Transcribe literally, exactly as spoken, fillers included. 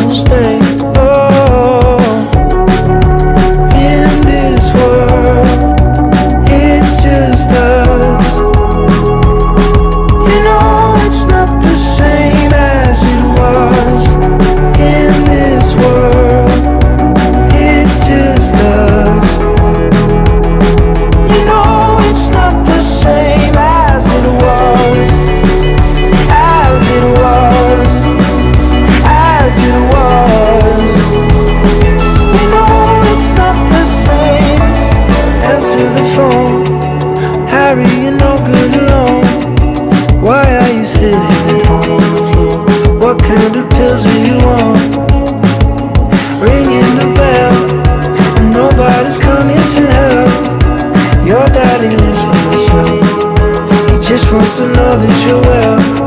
won't stay. Oh, in this world, it's just us. You know it's not the same as it was. In this world, it's just us. You know it's not the same as it was. As it was. As it was. You know it's not the same. Answer the phone. Harry, you're no good alone. Why are you sitting at home on the floor? What kind of pills are you on? Ringing the bell, and nobody's coming to help. Your daddy lives by himself. He just wants to know that you're well.